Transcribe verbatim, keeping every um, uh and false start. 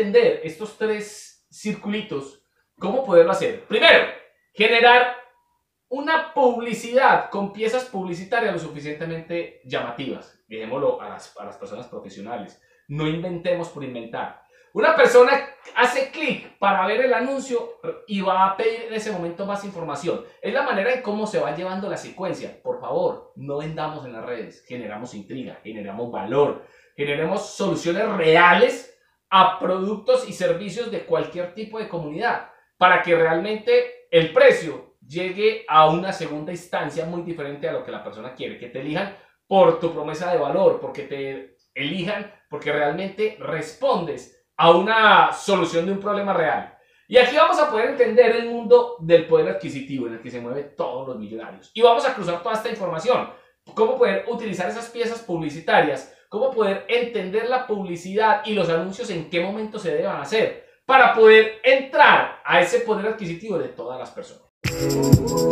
entender estos tres circulitos, ¿cómo poderlo hacer? Primero, generar una publicidad con piezas publicitarias lo suficientemente llamativas. Dejémoslo a las, a las personas profesionales. No inventemos por inventar. Una persona hace clic para ver el anuncio y va a pedir en ese momento más información. Es la manera en cómo se va llevando la secuencia. Por favor, no vendamos en las redes. Generamos intriga, generamos valor, generemos soluciones reales a productos y servicios de cualquier tipo de comunidad para que realmente el precio llegue a una segunda instancia muy diferente a lo que la persona quiere. Que te elijan por tu promesa de valor, porque te elijan porque realmente respondes a una solución de un problema real. Y aquí vamos a poder entender el mundo del poder adquisitivo en el que se mueven todos los millonarios. Y vamos a cruzar toda esta información. Cómo poder utilizar esas piezas publicitarias, cómo poder entender la publicidad y los anuncios en qué momento se deban hacer para poder entrar a ese poder adquisitivo de todas las personas.